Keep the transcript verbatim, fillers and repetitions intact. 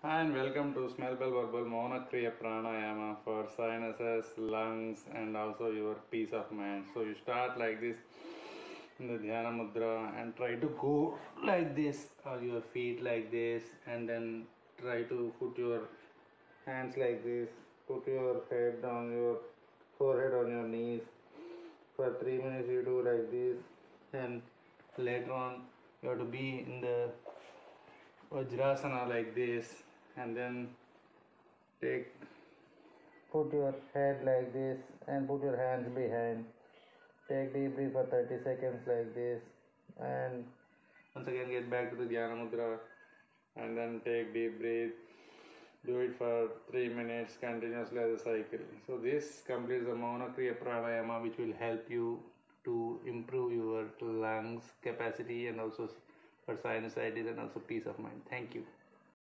Hi and welcome to Smell Bell Verbal Maunakriya Pranayama for sinuses, lungs, and also your peace of mind. So you start like this in the Dhyana Mudra and try to go like this, or your feet like this, and then try to put your hands like this, put your head on your forehead on your knees. For three minutes you do like this, and later on you have to be in the Vajrasana like this, and then take put your head like this and put your hands behind. Take deep breath for thirty seconds like this, and once again get back to the Dhyana Mudra, and then take deep breath. Do it for three minutes continuously as a cycle. So this completes the Maunakriya Pranayama, which will help you to improve your lungs capacity and also for sinusitis and also peace of mind. Thank you.